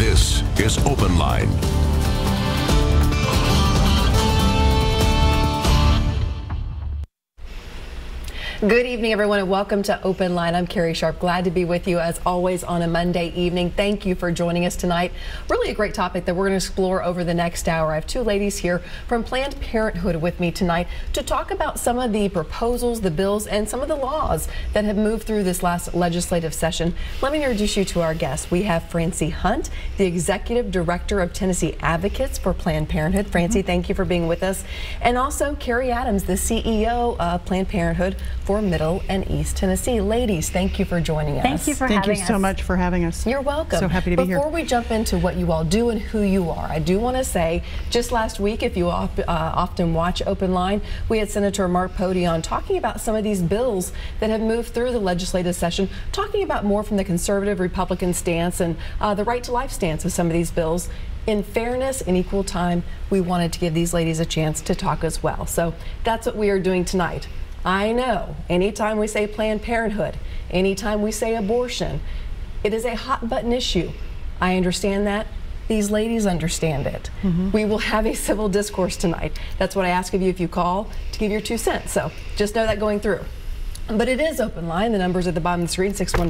This is Open Line. Good evening, everyone, and welcome to Open Line. I'm Carrie Sharp. Glad to be with you as always on a Monday evening. Thank you for joining us tonight. Really a great topic that we're going to explore over the next hour. I have two ladies here from Planned Parenthood with me tonight to talk about some of the proposals, the bills, and some of the laws that have moved through this last legislative session. Let me introduce you to our guests. We have Francie Hunt, the Executive Director of Tennessee Advocates for Planned Parenthood. Francie, thank you for being with us. And also Carrie Adams, the CEO of Planned Parenthood for Middle and East Tennessee. Ladies, thank you for joining us. Thank you for having us. Thank you so much for having us. You're welcome. So happy to be here. Before we jump into what you all do and who you are, I do want to say, just last week, if you often watch Open Line, we had Senator Mark Pody on talking about some of these bills that have moved through the legislative session, talking about more from the conservative Republican stance and the right to life stance of some of these bills. In fairness and equal time, we wanted to give these ladies a chance to talk as well. So that's what we are doing tonight. I know anytime we say Planned Parenthood, anytime we say abortion, it is a hot button issue. I understand that. These ladies understand it. We will have a civil discourse tonight. That's what I ask of you if you call to give your 2 cents. So just know that going through. But it is Open Line. The number's at the bottom of the screen.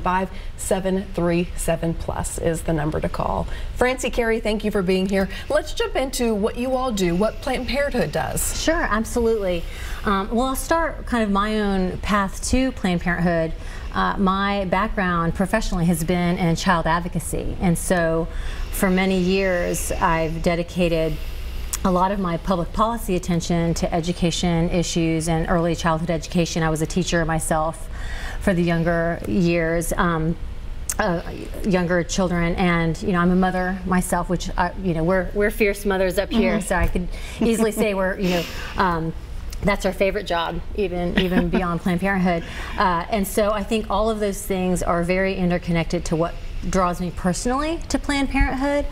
615-737+ is the number to call. Francie, Carrie, thank you for being here. Let's jump into what you all do, what Planned Parenthood does. Sure, absolutely. Well, I'll start kind of my own path to Planned Parenthood. My background professionally has been in child advocacy, and so for many years I've dedicated a lot of my public policy attention to education issues and early childhood education. I was a teacher myself for the younger years, younger children, and I'm a mother myself, which we're fierce mothers up here, so I could easily say we're that's our favorite job, even beyond Planned Parenthood. And so I think all of those things are very interconnected to what draws me personally to Planned Parenthood.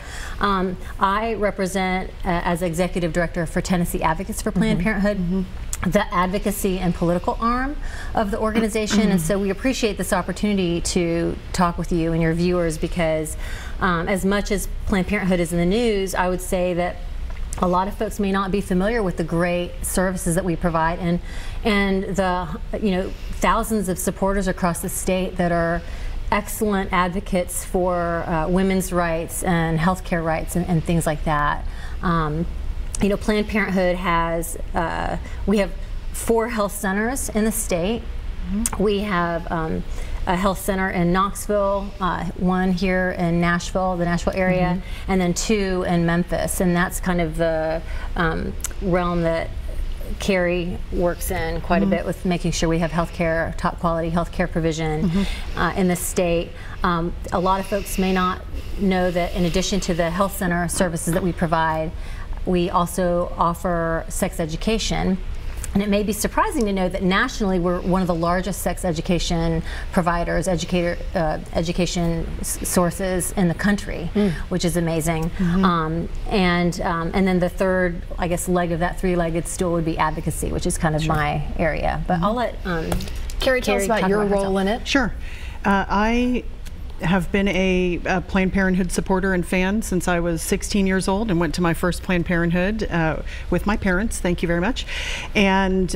I represent, as Executive Director for Tennessee Advocates for Planned Parenthood, the advocacy and political arm of the organization, and so we appreciate this opportunity to talk with you and your viewers because as much as Planned Parenthood is in the news, I would say that a lot of folks may not be familiar with the great services that we provide and the thousands of supporters across the state that are excellent advocates for women's rights and healthcare rights and things like that. Planned Parenthood has, we have 4 health centers in the state. We have a health center in Knoxville, 1 here in Nashville, the Nashville area, and then 2 in Memphis. And that's kind of the realm that Carrie works in quite a bit with making sure we have healthcare, top quality healthcare provision in the state. A lot of folks may not know that in addition to the health center services that we provide, we also offer sex education. And it may be surprising to know that nationally we're one of the largest sex education providers, education sources in the country, which is amazing. And then the third, I guess, leg of that 3-legged stool would be advocacy, which is kind of my area. But I'll let Carrie tell us about your role in it. Sure. I have been a Planned Parenthood supporter and fan since I was 16 years old and went to my first Planned Parenthood with my parents. Thank you very much. And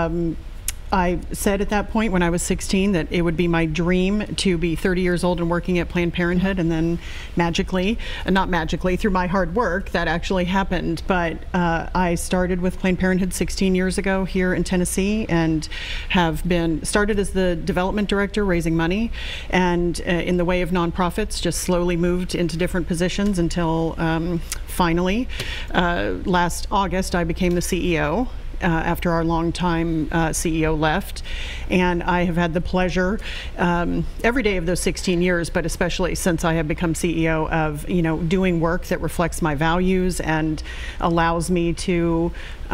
I said at that point when I was 16 that it would be my dream to be 30 years old and working at Planned Parenthood, and then magically, not magically, through my hard work, that actually happened. But I started with Planned Parenthood 16 years ago here in Tennessee and have been started as the development director raising money, and in the way of nonprofits just slowly moved into different positions until finally last August I became the CEO. After our longtime CEO left, and I have had the pleasure every day of those 16 years, but especially since I have become CEO, of doing work that reflects my values and allows me to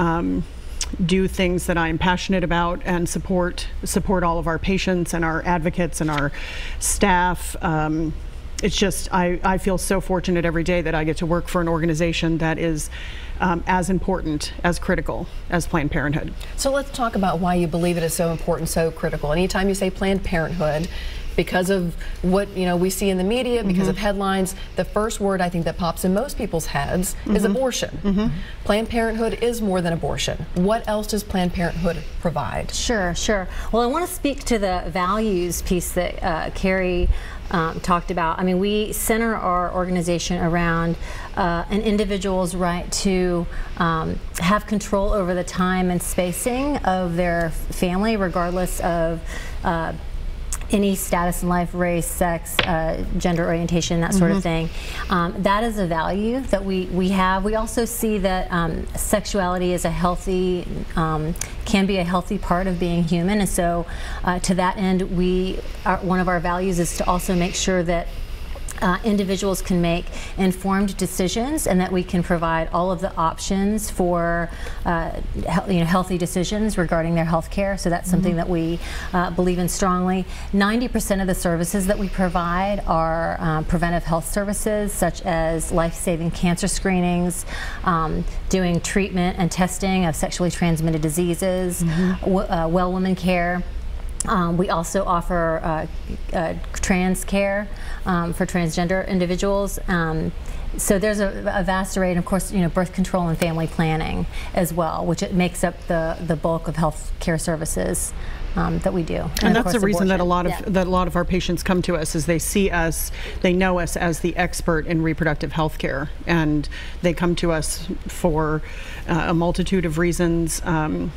do things that I'm passionate about and support all of our patients and our advocates and our staff. It's just, I feel so fortunate every day that I get to work for an organization that is as important, as critical as Planned Parenthood. So let's talk about why you believe it is so important, so critical. Anytime you say Planned Parenthood, because of what we see in the media, because of headlines, the first word I think that pops in most people's heads is abortion. Planned Parenthood is more than abortion. What else does Planned Parenthood provide? Sure. Well, I want to speak to the values piece that Carrie talked about. I mean, we center our organization around an individual's right to have control over the time and spacing of their family, regardless of any status in life, race, sex, gender orientation, that sort of thing. That is a value that we have. We also see that sexuality is a healthy, can be a healthy part of being human, and so to that end, one of our values is to also make sure that individuals can make informed decisions, and that we can provide all of the options for healthy decisions regarding their health care. So that's something that we believe in strongly. 90% of the services that we provide are preventive health services, such as life-saving cancer screenings, doing treatment and testing of sexually transmitted diseases, well woman care. We also offer trans care for transgender individuals. So there's a vast array, and of course, birth control and family planning as well, which it makes up the bulk of health care services that we do. And that's the reason that a lot of our patients come to us, is they see us, they know us as the expert in reproductive health care, and they come to us for a multitude of reasons, and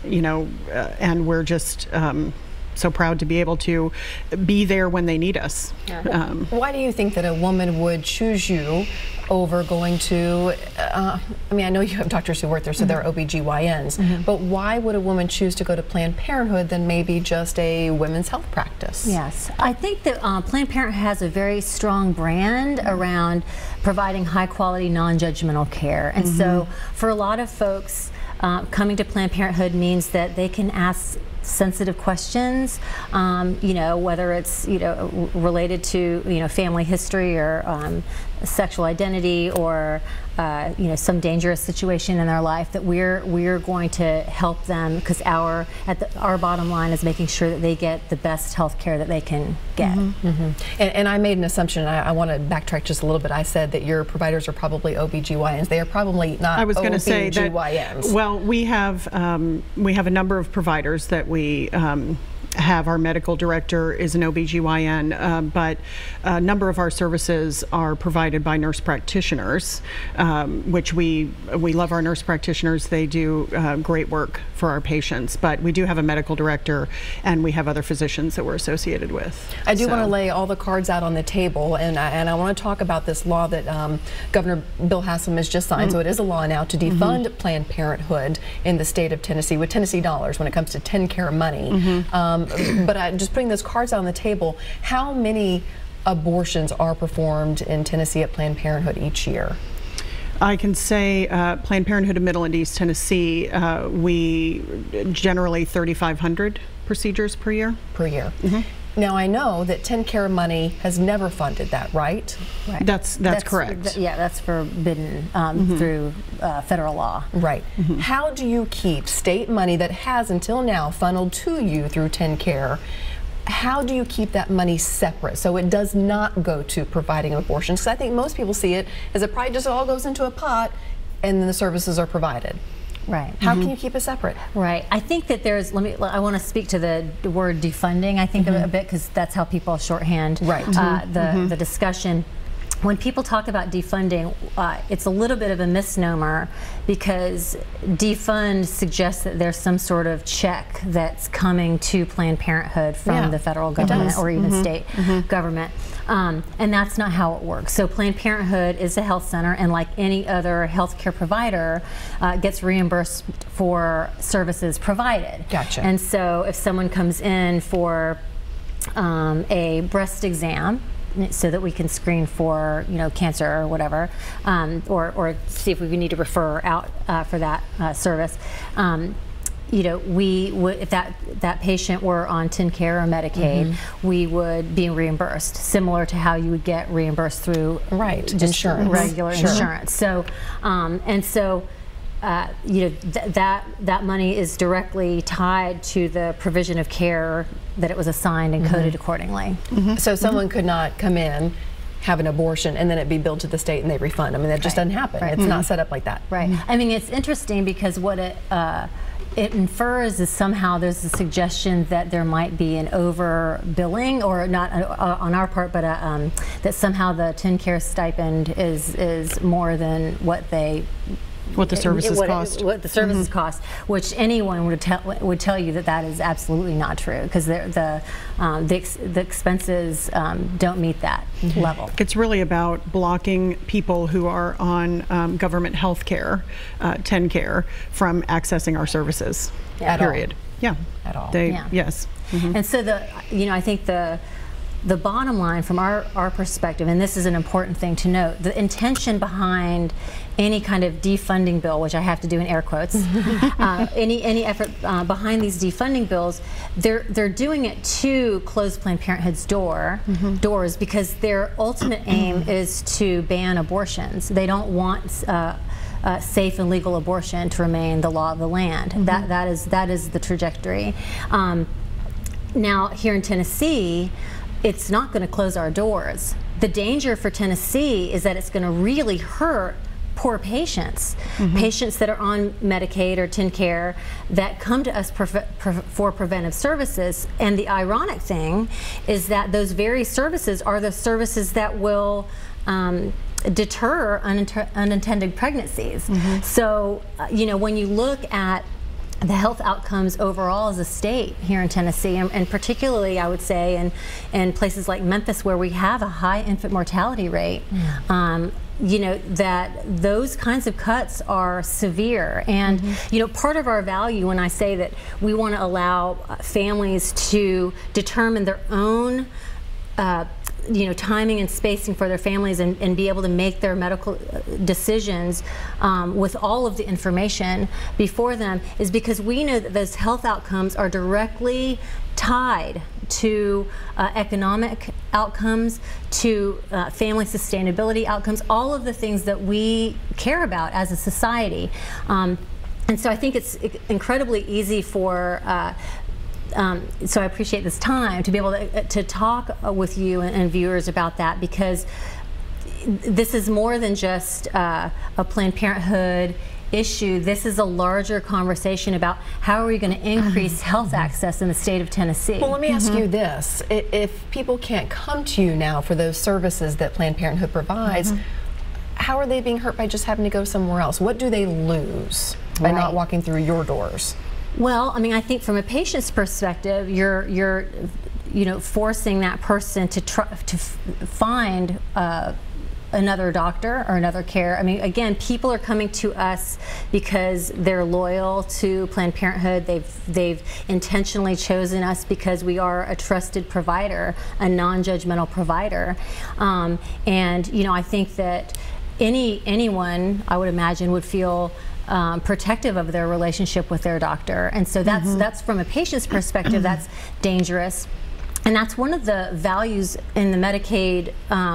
we're just so proud to be able to be there when they need us. Why do you think that a woman would choose you over going to, I mean, I know you have doctors who work there, so they're OBGYNs, but why would a woman choose to go to Planned Parenthood than maybe just a women's health practice? Yes, I think that Planned Parenthood has a very strong brand around providing high quality, non-judgmental care. And so for a lot of folks, coming to Planned Parenthood means that they can ask sensitive questions, whether it's related to family history or sexual identity, or some dangerous situation in their life, that we're going to help them, because our bottom line is making sure that they get the best health care that they can get. And I made an assumption. I want to backtrack just a little bit. I said that your providers are probably OBGYNs. They are probably not. I was going to say that. OBGYNs. Well, we have a number of providers that we have. Our medical director is an OBGYN, but a number of our services are provided by nurse practitioners, which we love our nurse practitioners. They do great work for our patients, but we do have a medical director, and we have other physicians that we're associated with. I do want to lay all the cards out on the table, and I want to talk about this law that Governor Bill Haslam has just signed. So it is a law now to defund Planned Parenthood in the state of Tennessee with Tennessee dollars when it comes to TennCare money. But I just putting those cards on the table, how many abortions are performed in Tennessee at Planned Parenthood each year? I can say Planned Parenthood of Middle and East Tennessee, we generally 3,500 procedures per year. Now, I know that TennCare money has never funded that, right? That's correct. Yeah, that's forbidden through federal law. Right. How do you keep state money that has until now funneled to you through TennCare? How do you keep that money separate so it does not go to providing abortions? Because I think most people see it as it probably just all goes into a pot and then the services are provided. Right. How can you keep it separate? Right. I think that there's, I want to speak to the word defunding, I think, a bit, because that's how people shorthand the discussion. When people talk about defunding, it's a little bit of a misnomer, because defund suggests that there's some sort of check that's coming to Planned Parenthood from the federal government or even state government. And that's not how it works. So Planned Parenthood is a health center, and like any other healthcare provider, gets reimbursed for services provided. Gotcha. And so if someone comes in for a breast exam, so that we can screen for cancer or whatever, or see if we need to refer out for that service. We would, if that patient were on TennCare or Medicaid, we would be reimbursed, similar to how you would get reimbursed through insurance, regular insurance. So, and so you know, that money is directly tied to the provision of care that it was assigned and coded accordingly. So someone could not come in, have an abortion, and then it be billed to the state and they refund. I mean, that just doesn't happen. It's not set up like that. Right. I mean, it's interesting because what it infers is somehow there's a suggestion that there might be an overbilling, or not on our part, but that somehow the TennCare stipend is more than what the services cost. What the services cost, which anyone would tell you that is absolutely not true, because the expenses don't meet that level. It's really about blocking people who are on government health care, TennCare, from accessing our services. Period. Yeah. At all. Yes. And so I think the bottom line from our perspective, and this is an important thing to note, the intention behind any kind of defunding bill, which I have to do in air quotes, any effort behind these defunding bills, they're doing it to close Planned Parenthood's doors, because their ultimate aim is to ban abortions. They don't want safe and legal abortion to remain the law of the land. That is the trajectory. Now here in Tennessee, it's not going to close our doors. The danger for Tennessee is that it's going to really hurt poor patients, patients that are on Medicaid or TennCare that come to us for preventive services. And the ironic thing is that those very services are the services that will deter unintended pregnancies. So, you know, when you look at the health outcomes overall as a state here in Tennessee, and particularly I would say in places like Memphis, where we have a high infant mortality rate, you know, that those kinds of cuts are severe. And you know, part of our value when I say that we want to allow families to determine their own you know, timing and spacing for their families, and be able to make their medical decisions with all of the information before them, is because we know that those health outcomes are directly tied to economic outcomes, to family sustainability outcomes, all of the things that we care about as a society. And so I think it's incredibly easy for so I appreciate this time to be able to talk with you and viewers about that, because this is more than just a Planned Parenthood issue. This is a larger conversation about how are we going to increase health access in the state of Tennessee. Well, let me ask you this. If people can't come to you now for those services that Planned Parenthood provides, how are they being hurt by just having to go somewhere else? What do they lose by not walking through your doors? Well, I mean, I think from a patient's perspective, you're you know, forcing that person to find another doctor or another care. I mean, again, people are coming to us because they're loyal to Planned Parenthood. They've intentionally chosen us because we are a trusted provider, a non-judgmental provider. And you know, I think that anyone, I would imagine, would feel protective of their relationship with their doctor, and so that's from a patient's perspective, that's dangerous, and that's one of the values in the Medicaid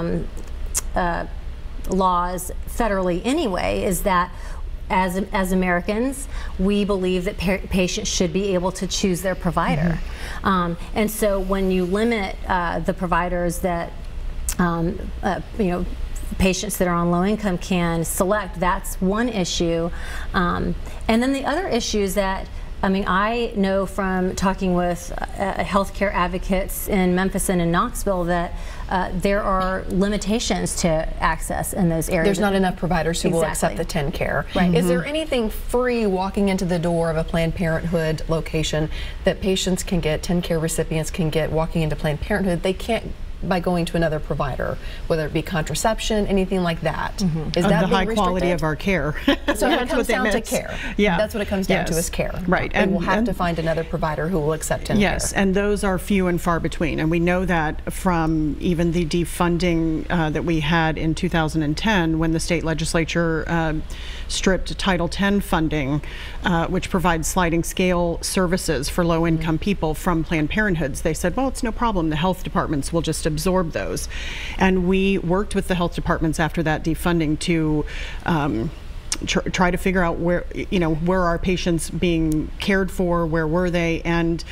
laws federally anyway, is that as Americans, we believe that patients should be able to choose their provider, and so when you limit the providers that you know, patients that are on low income can select, that's one issue. And then the other issue is that, I mean, I know from talking with healthcare advocates in Memphis and in Knoxville that there are limitations to access in those areas. There's not enough providers who will accept the TennCare. Right. Is there anything free walking into the door of a Planned Parenthood location that patients can get, TennCare recipients can get walking into Planned Parenthood they can't by going to another provider, whether it be contraception, anything like that? Is that the high quality of our care? So it comes down to care. Yeah, that's what it comes down to, is care. Right, and we'll have to find another provider who will accept TennCare. Yes, and those are few and far between, and we know that from even the defunding that we had in 2010, when the state legislature stripped Title X funding, which provides sliding scale services for low-income people from Planned Parenthoods. They said, well, it's no problem. The health departments will just absorb those. And we worked with the health departments after that defunding to try to figure out where, where our patients being cared for, where were they, and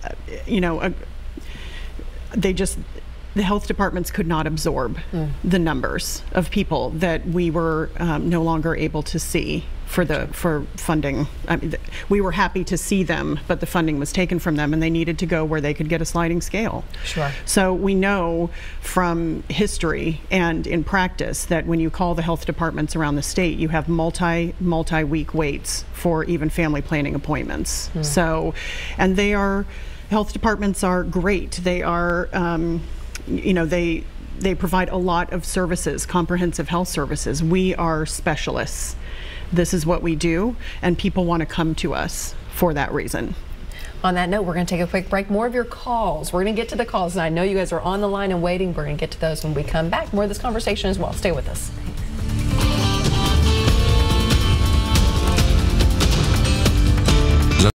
the health departments could not absorb the numbers of people that we were no longer able to see for funding. I mean, we were happy to see them, but the funding was taken from them, and they needed to go where they could get a sliding scale. Sure. So we know from history and in practice that when you call the health departments around the state, you have multi-week waits for even family planning appointments. So, and health departments are great. They are, they provide a lot of services, comprehensive health services. We are specialists. This is what we do, and people want to come to us for that reason. On that note, we're going to take a quick break. More of your calls. We're going to get to the calls, and I know you guys are on the line and waiting. We're going to get to those when we come back. More of this conversation as well. Stay with us.